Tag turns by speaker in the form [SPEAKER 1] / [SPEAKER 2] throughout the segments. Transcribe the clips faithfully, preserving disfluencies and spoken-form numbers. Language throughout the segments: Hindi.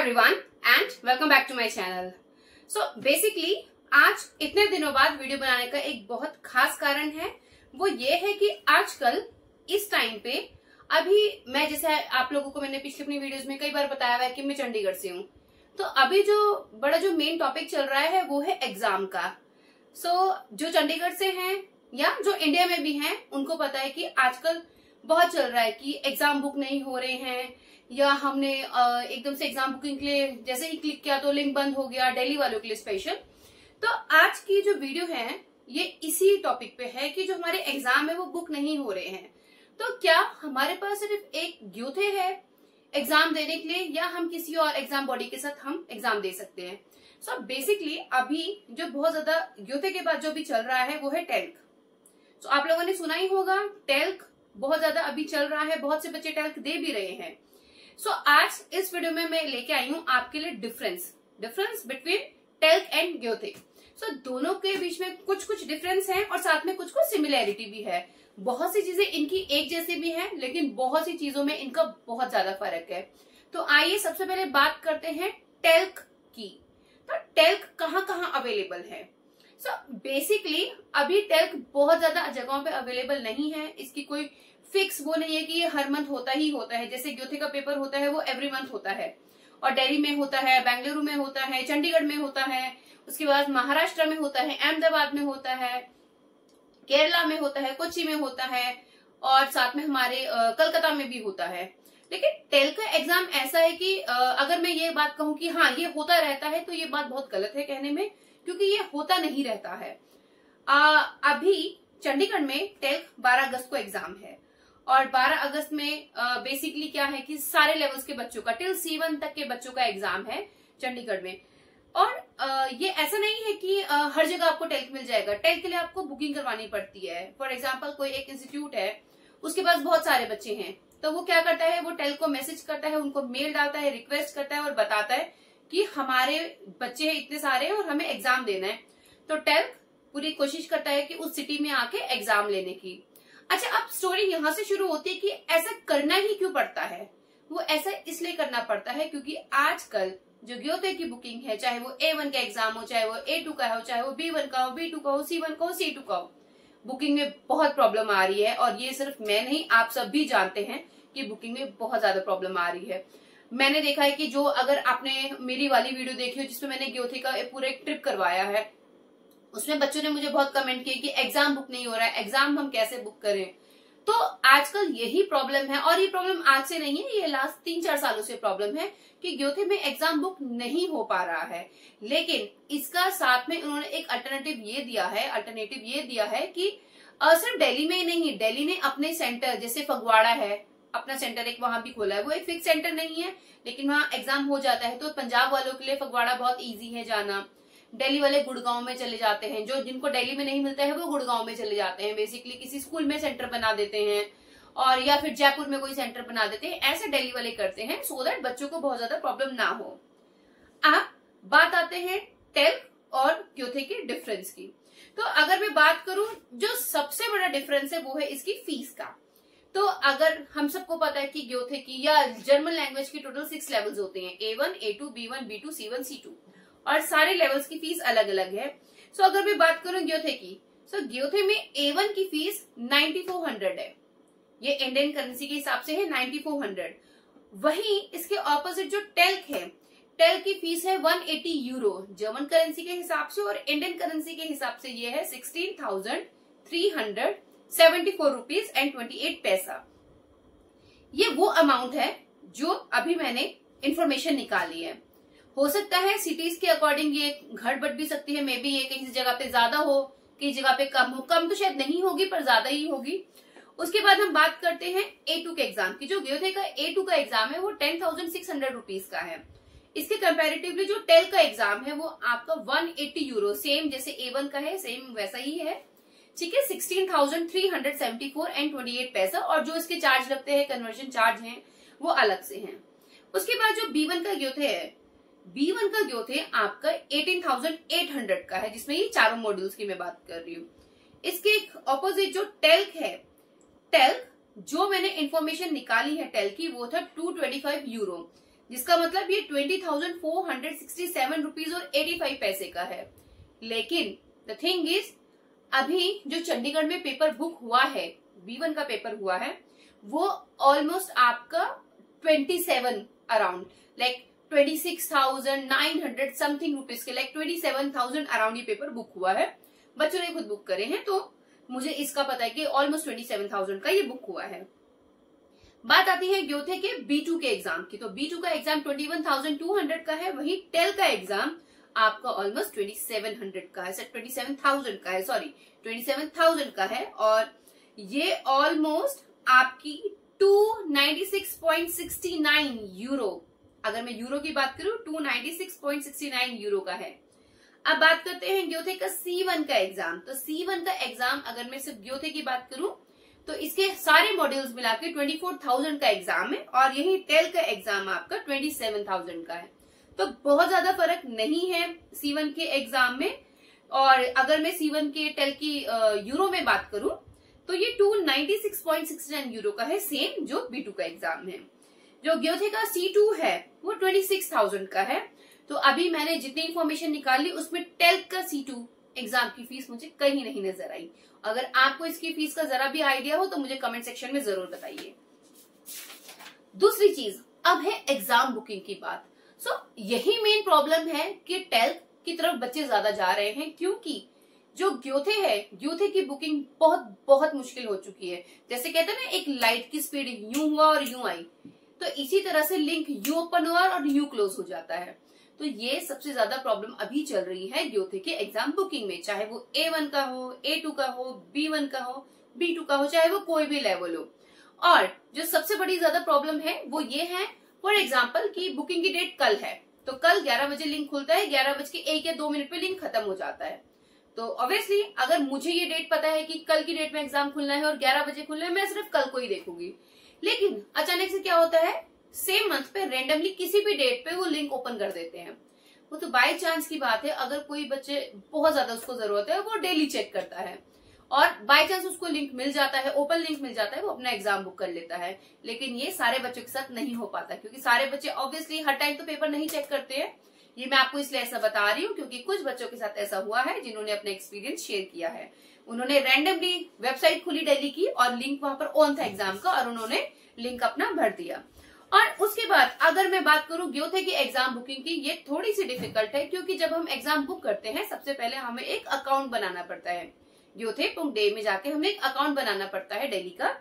[SPEAKER 1] everyone and welcome back to my channel. So basically आज इतने दिनों बाद वीडियो बनाने का एक बहुत खास कारण है, वो ये है कि आजकल इस टाइम पे अभी मैं जैसे आप लोगों को मैंने पिछली अपनी वीडियोस में कई बार बताया हुआ है कि मैं चंडीगढ़ से हूँ, तो अभी जो बड़ा जो मेन टॉपिक चल रहा है वो है एग्जाम का। सो so, जो चंडीगढ़ से हैं या जो इंडिया में भी हैं उनको पता है कि आजकल बहुत चल रहा है कि एग्जाम बुक नहीं हो रहे हैं, या हमने एकदम से एग्जाम बुकिंग के लिए जैसे ही क्लिक किया तो लिंक बंद हो गया, दिल्ली वालों के लिए स्पेशल। तो आज की जो वीडियो है ये इसी टॉपिक पे है कि जो हमारे एग्जाम है वो बुक नहीं हो रहे हैं, तो क्या हमारे पास सिर्फ एक ग्योथे है एग्जाम देने के लिए, या हम किसी और एग्जाम बॉडी के साथ हम एग्जाम दे सकते हैं। सो so बेसिकली अभी जो बहुत ज्यादा ग्योथे के बाद जो भी चल रहा है वो है टेल्क। सो so, आप लोगों ने सुना ही होगा, टेल्क बहुत ज्यादा अभी चल रहा है, बहुत से बच्चे टेल्क दे भी रहे हैं। सो so, आज इस वीडियो में मैं लेके आई हूँ आपके लिए difference difference between TELC and Goethe. So दोनों के बीच में कुछ कुछ डिफरेंस है और साथ में कुछ कुछ सिमिलैरिटी भी है। बहुत सी चीजें इनकी एक जैसी भी है, लेकिन बहुत सी चीजों में इनका बहुत ज्यादा फर्क है। तो आइए सबसे पहले बात करते हैं टेल्क की। तो टेल्क कहाँ कहाँ अवेलेबल है। सो so, बेसिकली अभी टेल्क बहुत ज्यादा जगहों पे अवेलेबल नहीं है। इसकी कोई फिक्स वो नहीं है कि ये हर मंथ होता ही होता है। जैसे ग्योथे का पेपर होता है वो एवरी मंथ होता है, और दिल्ली में होता है, बेंगलुरु में होता है, चंडीगढ़ में होता है, उसके बाद महाराष्ट्र में होता है, अहमदाबाद में होता है, केरला में होता है, कोच्चि में होता है, और साथ में हमारे कलकत्ता में भी होता है। लेकिन टेल्क का एग्जाम ऐसा है कि आ, अगर मैं ये बात कहूँ कि हाँ ये होता रहता है, तो ये बात बहुत गलत है कहने में, क्योंकि ये होता नहीं रहता है। आ, अभी चंडीगढ़ में टेल्क बारह अगस्त को एग्जाम है, और बारह अगस्त में बेसिकली क्या है कि सारे लेवल्स के बच्चों का टिल सी वन तक के बच्चों का एग्जाम है चंडीगढ़ में। और आ, ये ऐसा नहीं है कि आ, हर जगह आपको टेल्क मिल जाएगा। टेल्क के लिए आपको बुकिंग करवानी पड़ती है। फॉर एग्जाम्पल कोई एक इंस्टीट्यूट है, उसके पास बहुत सारे बच्चे हैं, तो वो क्या करता है, वो टेल्क को मैसेज करता है, उनको मेल डालता है, रिक्वेस्ट करता है और बताता है कि हमारे बच्चे इतने सारे हैं और हमें एग्जाम देना है। तो टेल्क पूरी कोशिश करता है कि उस सिटी में आके एग्जाम लेने की। अच्छा, अब स्टोरी यहां से शुरू होती है कि ऐसा करना ही क्यों पड़ता है। वो ऐसा इसलिए करना पड़ता है क्योंकि आजकल जो ग्योथे की बुकिंग है, चाहे वो ए वन का एग्जाम हो, चाहे वो ए टू का हो, चाहे वो बी वन का हो, बी टू का हो, सी वन का हो, सी टू का हो, बुकिंग में बहुत प्रॉब्लम आ रही है। और ये सिर्फ मैं नहीं, आप सब भी जानते हैं कि बुकिंग में बहुत ज्यादा प्रॉब्लम आ रही है। मैंने देखा है कि जो अगर आपने मेरी वाली वीडियो देखी हो जिसमें मैंने ग्योथे का पूरा एक ट्रिप करवाया है, उसमें बच्चों ने मुझे बहुत कमेंट किए कि एग्जाम बुक नहीं हो रहा है, एग्जाम हम कैसे बुक करें। तो आजकल यही प्रॉब्लम है, और ये प्रॉब्लम आज से नहीं है, ये लास्ट तीन चार सालों से प्रॉब्लम है कि ग्योथे में एग्जाम बुक नहीं हो पा रहा है। लेकिन इसका साथ में उन्होंने एक अल्टरनेटिव ये दिया है अल्टरनेटिव ये दिया है कि सिर्फ दिल्ली में ही नहीं, दिल्ली ने अपने सेंटर जैसे फगवाड़ा है, अपना सेंटर एक वहां भी खोला है। वो एक फिक्स सेंटर नहीं है, लेकिन वहां एग्जाम हो जाता है। तो पंजाब वालों के लिए फगवाड़ा बहुत ईजी है जाना। दिल्ली वाले गुड़गांव में चले जाते हैं, जो जिनको दिल्ली में नहीं मिलता है वो गुड़गांव में चले जाते हैं। बेसिकली किसी स्कूल में सेंटर बना देते हैं, और या फिर जयपुर में कोई सेंटर बना देते हैं। ऐसे दिल्ली वाले करते हैं सो दैट बच्चों को बहुत ज्यादा प्रॉब्लम ना हो। अब बात आते हैं टेल्क और ग्योथे के डिफरेंस की। तो अगर मैं बात करूं, जो सबसे बड़ा डिफरेंस है वो है इसकी फीस का। तो अगर हम सबको पता है कि ग्योथे की या जर्मन लैंग्वेज की टोटल सिक्स लेवल्स होते हैं, A one, A two, B one, B two, C one, C two, और सारे लेवल्स की फीस अलग अलग है। सो so, अगर मैं बात करूं ग्योथे की, सो so, ग्योथे में ए वन की फीस नाइन्टी फोर हंड्रेड है। ये इंडियन करेंसी के हिसाब से है नाइन्टी फोर हंड्रेड। वहीं इसके ऑपोजिट जो टेल्क है, टेल्क की फीस है one eighty euro German currency के हिसाब से, और इंडियन करेंसी के हिसाब से ये है sixteen thousand three hundred seventy four rupees and twenty eight paisa. ये वो अमाउंट है जो अभी मैंने इंफॉर्मेशन निकाली है। हो सकता है सिटीज के अकॉर्डिंग ये घट बढ़ भी सकती है, मे बी ये कहीं जगह पे ज्यादा हो, कई जगह पे कम हो। कम तो शायद नहीं होगी पर ज्यादा ही होगी। उसके बाद हम बात करते हैं ए टू के एग्जाम की। जो ग्योथे का ए टू का एग्जाम है वो ten thousand six hundred rupees का है। इसके कंपेरेटिवली जो टेल्क का एग्जाम है वो आपका वन एटी यूरो, सेम जैसे ए वन का है सेम वैसा ही है, ठीक है, sixteen thousand three hundred seventy four and twenty eight paisa. और जो इसके चार्ज लगते हैं, कन्वर्जन चार्ज है, वो अलग से हैं। उसके बाद जो बी वन का ग्योथे है, बी वन का ग्योथे आपका एटीन थाउजेंड एट हंड्रेड का है, जिसमें ये चारों मॉड्यूल्स की मैं बात कर रही हूँ। इसके ऑपोजिट जो टेल्क है, टेल्क जो मैंने इंफॉर्मेशन निकाली है टेल्क की, वो था टू ट्वेंटी फाइव यूरो। जिसका मतलब ये twenty thousand four hundred sixty seven rupees और एटी फाइव पैसे का है। लेकिन द थिंग इज, अभी जो चंडीगढ़ में पेपर बुक हुआ है, बी वन का पेपर हुआ है, वो ऑलमोस्ट आपका twenty seven around like twenty six thousand nine hundred something rupees के, like twenty seven thousand around ये पेपर बुक हुआ है। बच्चों ने खुद बुक करे हैं, तो मुझे इसका पता है कि ऑलमोस्ट ट्वेंटी सेवन थाउजेंड का ये बुक हुआ है। बात आती है ग्योथे के बी टू के एग्जाम की, तो बी टू का exam twenty one thousand two hundred का है, वही टेल का एग्जाम आपका ऑलमोस्ट ट्वेंटी सेवन हंड्रेड का है, ट्वेंटी सेवन थाउजेंड का है, सॉरी ट्वेंटी सेवन थाउजेंड का है। और ये ऑलमोस्ट आपकी two ninety six point sixty nine euro, अगर मैं यूरो की बात करूं two ninety six point sixty nine euro का है। अब बात करते हैं ग्योथे का सी वन का एग्जाम। तो सी वन का एग्जाम अगर मैं सिर्फ ग्योथे की बात करूं तो इसके सारे मॉड्यूल्स मिला के ट्वेंटी फोर थाउजेंड का एग्जाम है, और यही टेल का एग्जाम आपका ट्वेंटी सेवन थाउजेंड का है। तो बहुत ज्यादा फर्क नहीं है सी वन के एग्जाम में। और अगर मैं सी वन के टेल की यूरो में बात करूं तो ये two ninety six point sixty nine euro का है, सेम जो बी टू का एग्जाम है। जो ग्योथे का सी टू है वो ट्वेंटी सिक्स थाउजेंड का है। तो अभी मैंने जितनी इन्फॉर्मेशन निकाली उसमें टेल का सी टू एग्जाम की फीस मुझे कहीं नहीं नजर आई। अगर आपको इसकी फीस का जरा भी आइडिया हो तो मुझे कमेंट सेक्शन में जरूर बताइए। दूसरी चीज, अब है एग्जाम बुकिंग की बात। सो so, यही मेन प्रॉब्लम है कि टेल की तरफ बच्चे ज्यादा जा रहे हैं, क्योंकि जो ग्योथे है, ग्योथे की बुकिंग बहुत बहुत मुश्किल हो चुकी है। जैसे कहते हैं ना, एक लाइट की स्पीड यूं हुआ और यूं आई, तो इसी तरह से लिंक यूं ओपन हुआ और यूं क्लोज हो जाता है। तो ये सबसे ज्यादा प्रॉब्लम अभी चल रही है ग्योथे के एग्जाम बुकिंग में, चाहे वो ए वन का हो, ए टू का हो, बी वन का हो, बी टू का हो, चाहे वो कोई भी लेवल हो। और जो सबसे बड़ी ज्यादा प्रॉब्लम है वो ये है, फॉर एग्जाम्पल की बुकिंग की डेट कल है, तो कल ग्यारह बजे लिंक खुलता है, ग्यारह बज के एक या दो मिनट पे लिंक खत्म हो जाता है। तो ऑब्वियसली अगर मुझे ये डेट पता है कि कल की डेट में एग्जाम खुलना है और ग्यारह बजे खुलना है, मैं सिर्फ कल को ही देखूंगी। लेकिन अचानक से क्या होता है, सेम मंथ पे रेंडमली किसी भी डेट पे वो लिंक ओपन कर देते हैं। वो तो बाय चांस की बात है, अगर कोई बच्चे बहुत ज्यादा उसको जरूरत है वो डेली चेक करता है और बाय चांस उसको लिंक मिल जाता है, ओपन लिंक मिल जाता है, वो अपना एग्जाम बुक कर लेता है। लेकिन ये सारे बच्चों के साथ नहीं हो पाता, क्योंकि सारे बच्चे ऑब्वियसली हर टाइम तो पेपर नहीं चेक करते हैं। ये मैं आपको इसलिए ऐसा बता रही हूँ क्योंकि कुछ बच्चों के साथ ऐसा हुआ है जिन्होंने अपना एक्सपीरियंस शेयर किया है। उन्होंने रैंडमली वेबसाइट खुली डेली की और लिंक वहां पर ऑन था एग्जाम का, और उन्होंने लिंक अपना भर दिया। और उसके बाद अगर मैं बात करूं ग्योथे की एग्जाम बुकिंग की, ये थोड़ी सी डिफिकल्ट है, क्योंकि जब हम एग्जाम बुक करते हैं सबसे पहले हमें एक अकाउंट बनाना पड़ता है। ग्योथे पुंग डे में जाके हमें एक अकाउंट बनाना पड़ता है डेली का,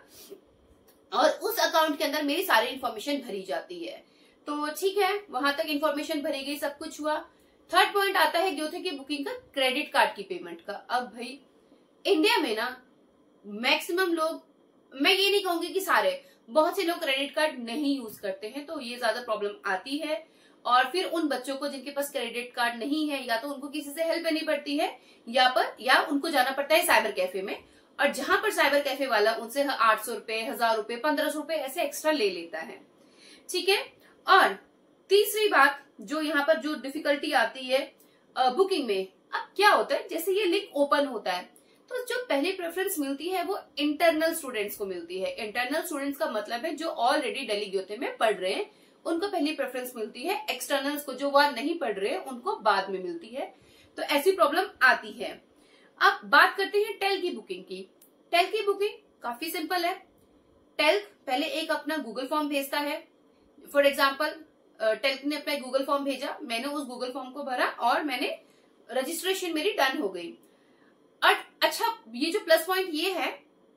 [SPEAKER 1] और उस अकाउंट के अंदर मेरी सारी इन्फॉर्मेशन भरी जाती है। तो ठीक है, वहां तक इन्फॉर्मेशन भरी गई, सब कुछ हुआ। थर्ड पॉइंट आता है ग्योथे की बुकिंग का, क्रेडिट कार्ड की पेमेंट का। अब भाई इंडिया में ना मैक्सिमम लोग, मैं ये नहीं कहूंगी कि सारे, बहुत से लोग क्रेडिट कार्ड नहीं यूज करते हैं, तो ये ज्यादा प्रॉब्लम आती है। और फिर उन बच्चों को जिनके पास क्रेडिट कार्ड नहीं है, या तो उनको किसी से हेल्प लेनी पड़ती है, या पर या उनको जाना पड़ता है साइबर कैफे में, और जहां पर साइबर कैफे वाला उनसे आठ सौ रुपए, हजार रुपए, पंद्रह सौ रुपए ऐसे एक्स्ट्रा ले लेता है। ठीक है। और तीसरी बात जो यहाँ पर जो डिफिकल्टी आती है बुकिंग में, अब क्या होता है, जैसे ये लिंक ओपन होता है तो जो पहली प्रेफरेंस मिलती है वो इंटरनल स्टूडेंट्स को मिलती है। इंटरनल स्टूडेंट्स का मतलब है जो ऑलरेडी दिल्ली ग्योथे में पढ़ रहे हैं, उनको पहली प्रेफरेंस मिलती है। एक्सटर्नल्स को, जो वहां नहीं पढ़ रहे हैं, उनको बाद में मिलती है। तो ऐसी प्रॉब्लम आती है। अब बात करते हैं टेल की बुकिंग की। टेल की बुकिंग काफी सिंपल है। टेल पहले एक अपना गूगल फॉर्म भेजता है। फॉर एग्जाम्पल टेल ने अपना गूगल फॉर्म भेजा, मैंने उस गूगल फॉर्म को भरा और मैंने रजिस्ट्रेशन मेरी डन हो गई। और अच्छा, ये जो प्लस पॉइंट ये है,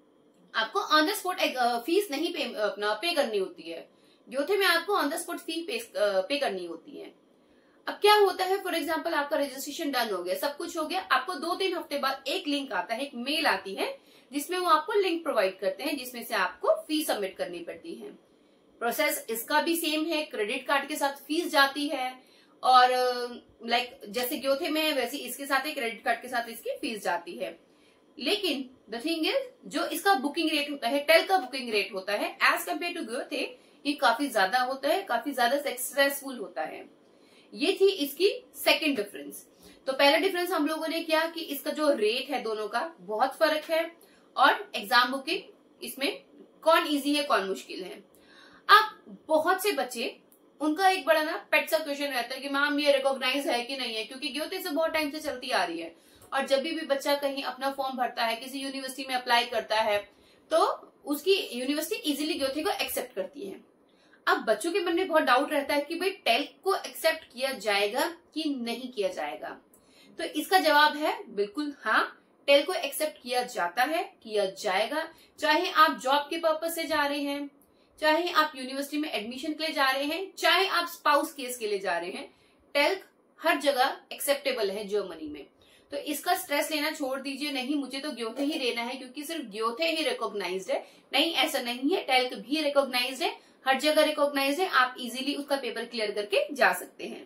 [SPEAKER 1] आपको ऑन द स्पॉट फीस नहीं पे अपना पे करनी होती है। ग्योथे में आपको ऑन द स्पॉट फी पे, पे करनी होती है। अब क्या होता है, फॉर एग्जांपल आपका रजिस्ट्रेशन डन हो गया, सब कुछ हो गया, आपको दो तीन हफ्ते बाद एक लिंक आता है, एक मेल आती है जिसमें वो आपको लिंक प्रोवाइड करते हैं, जिसमें से आपको फीस सबमिट करनी पड़ती है। प्रोसेस इसका भी सेम है, क्रेडिट कार्ड के साथ फीस जाती है, और लाइक like, जैसे ग्योथे में है वैसे इसके साथ ही क्रेडिट कार्ड के साथ इसकी फीस जाती है। लेकिन द थिंग इज, जो इसका बुकिंग रेट होता है, टेल का बुकिंग रेट होता है एज कम्पेयर टू ग्योथे, ये काफी ज्यादा होता है, काफी ज्यादा सक्सेसफुल होता है। ये थी इसकी सेकंड डिफरेंस। तो पहला डिफरेंस हम लोगों ने किया कि इसका जो रेट है दोनों का बहुत फर्क है, और एग्जाम बुकिंग इसमें कौन इजी है कौन मुश्किल है। अब बहुत से बच्चे उनका एक बड़ा ना पेट सा क्वेश्चन रहता है कि मैम ये रिकॉग्नाइज है कि नहीं है, क्योंकि ग्योथे से बहुत टाइम से चलती आ रही है। और जब भी, भी बच्चा कहीं अपना फॉर्म भरता है, किसी यूनिवर्सिटी में अप्लाई करता है, तो उसकी यूनिवर्सिटी इजीली ग्योथे को एक्सेप्ट करती है। अब बच्चों के मन में बहुत डाउट रहता है कि भाई टेल्क को एक्सेप्ट किया जाएगा कि नहीं किया जाएगा। तो इसका जवाब है बिल्कुल हाँ, टेल्क को एक्सेप्ट किया जाता है, किया जाएगा। चाहे आप जॉब के पर्पज से जा रहे हैं, चाहे आप यूनिवर्सिटी में एडमिशन के लिए जा रहे हैं, चाहे आप स्पाउस केस के लिए जा रहे हैं, टेल्क हर जगह एक्सेप्टेबल है जर्मनी में। तो इसका स्ट्रेस लेना छोड़ दीजिए, नहीं मुझे तो ग्योथे ही लेना है क्योंकि सिर्फ ग्योथे ही रिकॉग्नाइज्ड है। नहीं, ऐसा नहीं है, टेल्क भी रिकॉग्नाइज्ड है, हर जगह रिकॉग्नाइज्ड है। आप इजीली उसका पेपर क्लियर करके जा सकते हैं।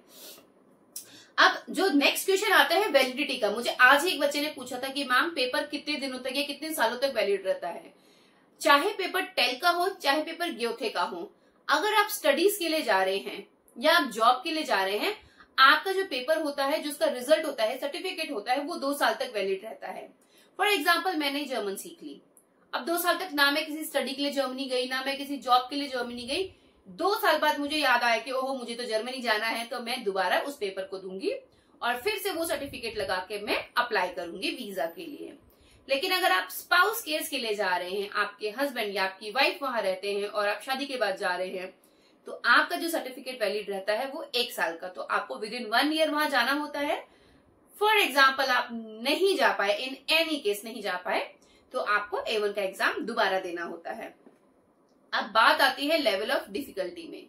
[SPEAKER 1] अब जो नेक्स्ट क्वेश्चन आता है वैलिडिटी का, मुझे आज ही एक बच्चे ने पूछा था कि मैम पेपर कितने दिनों तक या कितने सालों तक वैलिड रहता है। चाहे पेपर टेल्क का हो, चाहे पेपर ग्योथे का हो, अगर आप स्टडीज के लिए जा रहे हैं या आप जॉब के लिए जा रहे हैं, आपका जो पेपर होता है, जो उसका रिजल्ट होता है, सर्टिफिकेट होता है, वो दो साल तक वैलिड रहता है। फॉर एग्जाम्पल, मैंने जर्मन सीख ली, अब दो साल तक ना मैं किसी स्टडी के लिए जर्मनी गई, ना मैं किसी जॉब के लिए जर्मनी गई। दो साल बाद मुझे याद आया कि ओहो मुझे तो जर्मनी जाना है, तो मैं दोबारा उस पेपर को दूंगी और फिर से वो सर्टिफिकेट लगा के मैं अप्लाई करूंगी वीजा के लिए। लेकिन अगर आप स्पाउस केस के लिए जा रहे हैं, आपके हस्बैंड या आपकी वाइफ वहां रहते हैं और आप शादी के बाद जा रहे हैं, तो आपका जो सर्टिफिकेट वैलिड रहता है वो एक साल का। तो आपको विद इन वन ईयर वहां जाना होता है। फॉर एग्जाम्पल, आप नहीं जा पाए, इन एनी केस नहीं जा पाए, तो आपको ए वन का एग्जाम दोबारा देना होता है। अब बात आती है लेवल ऑफ डिफिकल्टी में।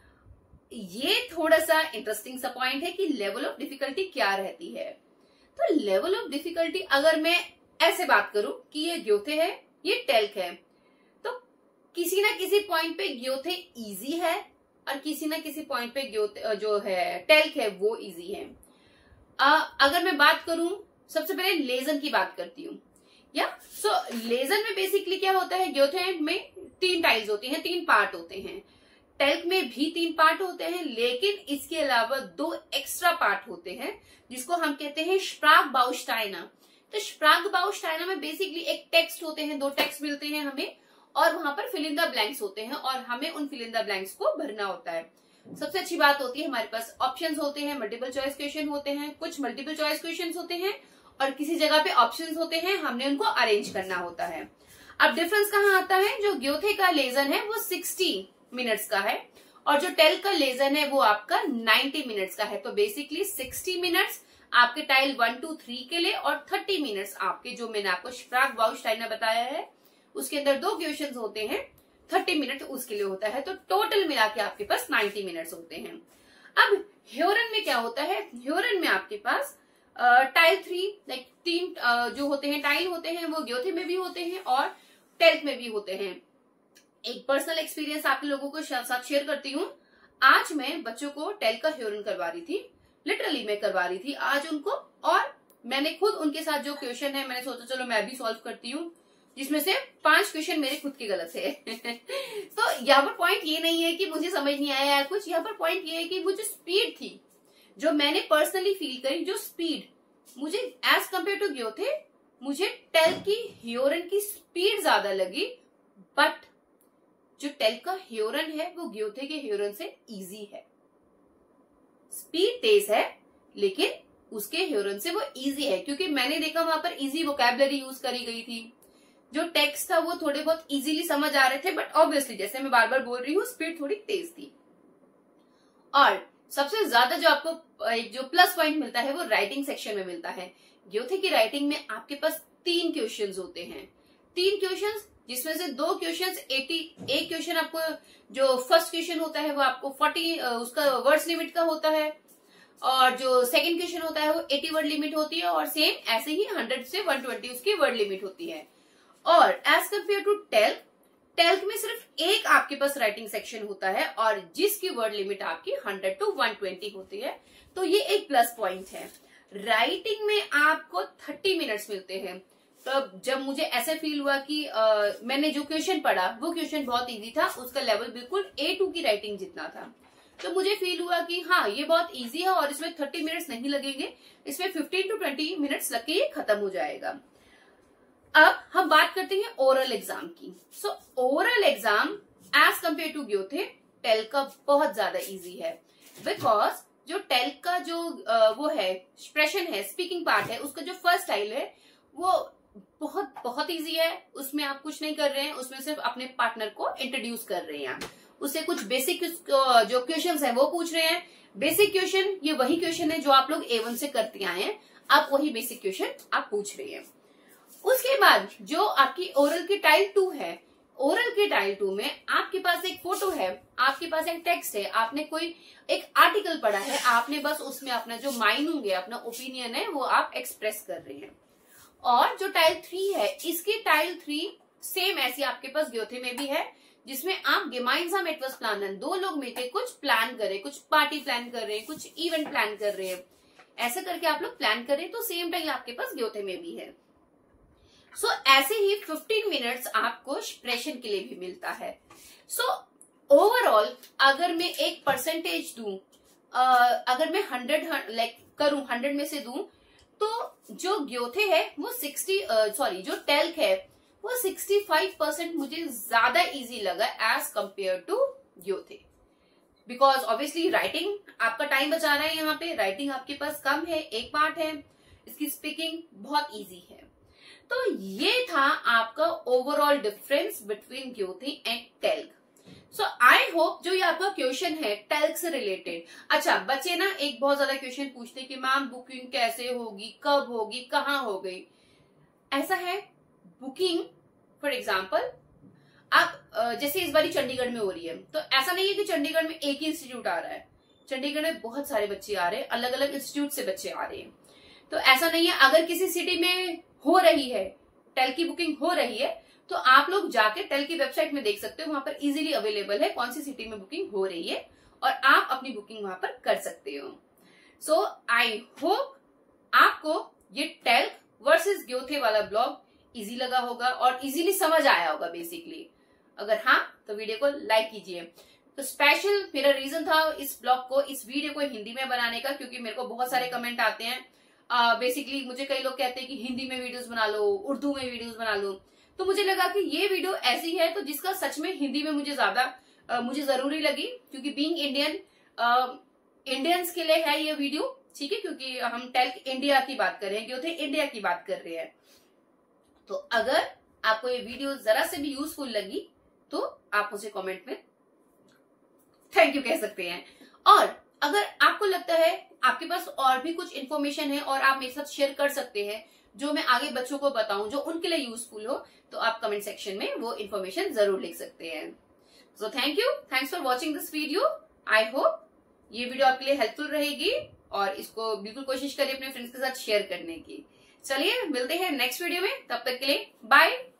[SPEAKER 1] ये थोड़ा सा इंटरेस्टिंग सा पॉइंट है कि लेवल ऑफ डिफिकल्टी क्या रहती है। तो लेवल ऑफ डिफिकल्टी, अगर मैं ऐसे बात करूं कि ये ग्योथे है, ये टेल्क है, तो किसी ना किसी पॉइंट पे ग्योथे इजी है और किसी ना किसी पॉइंट पे ग्योथे जो है टेल्क है वो इजी है। आ, अगर मैं बात करूं, सबसे पहले लेजन की बात करती हूँ। या सो लेजन में बेसिकली क्या होता है, ग्योथे में तीन टाइल्स होती हैं, तीन पार्ट होते हैं। टेल्क में भी तीन पार्ट होते हैं, लेकिन इसके अलावा दो एक्स्ट्रा पार्ट होते हैं जिसको हम कहते हैं स्प्रागबाउस्टाइना। तो स्प्रागबाउस्टाइना में बेसिकली एक टेक्स्ट होते हैं, दो टेक्स्ट मिलते हैं हमें, और वहां पर फिल इन द ब्लैंक्स होते हैं और हमें उन फिल इन द ब्लैंक्स को भरना होता है। सबसे अच्छी बात होती है हमारे पास ऑप्शंस होते हैं, मल्टीपल चॉइस क्वेश्चन होते हैं, कुछ मल्टीपल चॉइस क्वेश्चन होते हैं और किसी जगह पे ऑप्शंस होते हैं, हमने उनको अरेंज करना होता है। अब डिफरेंस कहाँ आता है, जो ग्योथे का लेजन है वो सिक्सटी मिनट्स का है और जो टेल्क का लेजन है वो आपका नाइन्टी मिनट्स का है। तो बेसिकली सिक्सटी मिनट्स आपके टाइल वन टू थ्री के लिए और थर्टी मिनट्स आपके, जो मैंने आपको स्प्रागबाउस्टाइना बताया है उसके अंदर दो क्वेश्चन होते हैं, थर्टी मिनट उसके लिए होता है। तो टोटल मिला के आपके पास नाइन्टी मिनट्स होते हैं। अब ह्योरन में क्या होता है, ह्योरन में आपके पास टाइल थ्री लाइक तीन uh, जो होते हैं टाइल होते हैं, वो ग्योथे में भी होते हैं और टेल्क में भी होते हैं। एक पर्सनल एक्सपीरियंस आप लोगों को साथ शेयर करती हूँ। आज मैं बच्चों को टेल्क का ह्योरन करवा रही थी, लिटरली मैं करवा रही थी आज उनको, और मैंने खुद उनके साथ जो क्वेश्चन है मैंने सोचा चलो मैं भी सॉल्व करती हूँ, जिसमें से पांच क्वेश्चन मेरे खुद के गलत है। तो यहाँ पर पॉइंट ये नहीं है कि मुझे समझ नहीं आया या कुछ, यहाँ पर पॉइंट ये है कि वो जो स्पीड थी, जो मैंने पर्सनली फील करी, जो स्पीड मुझे एज कम्पेयर टू ग्योथे, मुझे टेल्क की ह्योरन की स्पीड ज्यादा लगी। बट जो टेल्क का ह्योरन है वो ग्योथे के ह्योरन से इजी है। स्पीड तेज है लेकिन उसके ह्योरन से वो इजी है, क्योंकि मैंने देखा वहां पर इजी वोकैबुलरी यूज करी गई थी। जो टेक्स्ट था वो थोड़े बहुत इजीली समझ आ रहे थे, बट ऑब्वियसली जैसे मैं बार बार बोल रही हूँ स्पीड थोड़ी तेज थी। और सबसे ज्यादा जो आपको जो प्लस पॉइंट मिलता है वो राइटिंग सेक्शन में मिलता है। ग्योथे की राइटिंग में आपके पास तीन क्वेश्चंस होते हैं, तीन क्वेश्चंस जिसमें से दो क्वेश्चंस एटी, एक क्वेश्चन आपको जो फर्स्ट क्वेश्चन होता है वो आपको फोर्टी उसका वर्ड्स लिमिट का होता है, और जो सेकंड क्वेश्चन होता है वो एटी वर्ड लिमिट होती है, और सेम ऐसे ही हंड्रेड से वन ट्वेंटी उसकी वर्ड लिमिट होती है। और as compare to TELC, TELC में सिर्फ एक आपके पास राइटिंग सेक्शन होता है और जिसकी वर्ड लिमिट आपकी हंड्रेड टू वन ट्वेंटी होती है। तो ये एक प्लस पॉइंट है। राइटिंग में आपको थर्टी मिनट्स मिलते हैं। तो जब मुझे ऐसे फील हुआ कि आ, मैंने जो क्वेश्चन पढ़ा वो क्वेश्चन बहुत इजी था, उसका लेवल बिल्कुल ए टू की राइटिंग जितना था, तो मुझे फील हुआ कि हाँ ये बहुत इजी है और इसमें थर्टी मिनट्स नहीं लगेंगे, इसमें फिफ्टीन टू ट्वेंटी मिनट्स लग के ये खत्म हो जाएगा। अब हम बात करते हैं ओरल एग्जाम की। So oral exam as compare to Goethe TELC का बहुत ज्यादा इजी है, बिकॉज जो टेल्क का जो uh, वो है एक्सप्रेशन है, स्पीकिंग पार्ट है, उसका जो फर्स्ट स्टाइल है वो बहुत बहुत इजी है। उसमें आप कुछ नहीं कर रहे हैं, उसमें सिर्फ अपने पार्टनर को इंट्रोड्यूस कर रहे हैं, उससे कुछ बेसिक जो क्वेश्चंस है वो पूछ रहे हैं। बेसिक क्वेश्चन ये वही क्वेश्चन है जो आप लोग ए वन से करते आए हैं, आप वही बेसिक क्वेश्चन आप पूछ रहे हैं। उसके बाद जो आपकी ओरल की टाइल टू है, ओरल के टाइल टू में आपके पास एक फोटो है, आपके पास एक टेक्स्ट है, आपने कोई एक आर्टिकल पढ़ा है, आपने बस उसमें अपना जो माइनिंग है, अपना ओपिनियन है, वो आप एक्सप्रेस कर रहे हैं। और जो टाइल थ्री है, इसकी टाइल थ्री सेम ऐसी आपके पास ग्योथे में भी है, जिसमें आप gemeinsam etwas planen, दो लोग मिलकर कुछ प्लान करें, कुछ पार्टी प्लान कर रहे हैं, कुछ इवेंट प्लान कर रहे हैं, ऐसे करके आप लोग प्लान करें, तो सेम टाइम आपके पास ग्योथे में भी है। सो so, ऐसे ही फिफ्टीन मिनट्स आपको एक्सप्रेशन के लिए भी मिलता है। सो so, ओवरऑल अगर मैं एक परसेंटेज दूं, अगर मैं हंड्रेड लाइक करूं, हंड्रेड में से दूं, तो जो ग्योथे है वो सिक्सटी सॉरी जो टेल्क है वो सिक्सटी फाइव परसेंट मुझे ज्यादा इजी लगा as compare to Goethe, because obviously writing आपका टाइम बचा रहा है, यहाँ पे राइटिंग आपके पास कम है, एक पार्ट है, इसकी स्पीकिंग बहुत इजी है। तो ये था आपका overall difference between Goethe and TELC. So I hope जो ये आपका क्वेश्चन है टेल्क से रिलेटेड, अच्छा बच्चे ना एक बहुत ज्यादा क्वेश्चन पूछते कि मैम बुकिंग कैसे होगी, कब होगी, कहाँ हो गई। ऐसा है, बुकिंग फॉर एग्जाम्पल आप जैसे इस बारी चंडीगढ़ में हो रही है, तो ऐसा नहीं है कि चंडीगढ़ में एक ही इंस्टीट्यूट आ रहा है, चंडीगढ़ में बहुत सारे बच्चे आ रहे हैं, अलग अलग इंस्टीट्यूट से बच्चे आ रहे हैं। तो ऐसा नहीं है, अगर किसी सिटी में हो रही है, टेल की बुकिंग हो रही है, तो आप लोग जाके टेल की वेबसाइट में देख सकते हो, वहां पर इजीली अवेलेबल है कौन सी सिटी में बुकिंग हो रही है, और आप अपनी बुकिंग वहां पर कर सकते हो। सो आई होप आपको ये टेल वर्सेस ग्योथे वाला ब्लॉग इजी लगा होगा और इजीली समझ आया होगा बेसिकली। अगर हाँ तो वीडियो को लाइक कीजिए। तो स्पेशल मेरा रीजन था इस ब्लॉग को, इस वीडियो को हिंदी में बनाने का, क्योंकि मेरे को बहुत सारे कमेंट आते हैं। बेसिकली uh, मुझे कई लोग कहते हैं कि हिंदी में वीडियोस बना लो, उर्दू में वीडियोस बना लो, तो मुझे लगा कि ये वीडियो ऐसी है तो जिसका सच में हिंदी में मुझे ज्यादा uh, मुझे जरूरी लगी, क्योंकि बीइंग इंडियन इंडियंस के लिए है ये वीडियो, ठीक है, क्योंकि हम टेल्क इंडिया की बात कर रहे हैं, ग्योथे इंडिया की बात कर रहे हैं। तो अगर आपको ये वीडियो जरा से भी यूजफुल लगी तो आप मुझे कमेंट में थैंक यू कह सकते हैं। और अगर आपको लगता है आपके पास और भी कुछ इन्फॉर्मेशन है और आप मेरे साथ शेयर कर सकते हैं जो मैं आगे बच्चों को बताऊं, जो उनके लिए यूजफुल हो, तो आप कमेंट सेक्शन में वो इन्फॉर्मेशन जरूर लिख सकते हैं। So thank you, thanks for watching this video. I hope ये वीडियो आपके लिए हेल्पफुल रहेगी और इसको बिल्कुल कोशिश करिए अपने फ्रेंड्स के साथ शेयर करने की। चलिए मिलते हैं नेक्स्ट वीडियो में, तब तक के लिए बाय।